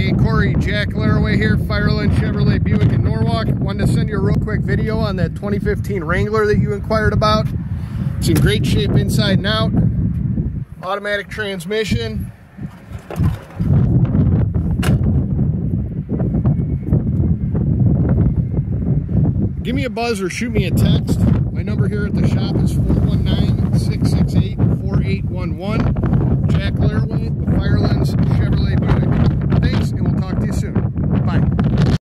Hey, Cory, Jack Laraway here, Fireland Chevrolet Buick in Norwalk. Wanted to send you a real quick video on that 2015 Wrangler that you inquired about. It's in great shape inside and out. Automatic transmission. Give me a buzz or shoot me a text. My number here at the shop is 419-668-4811.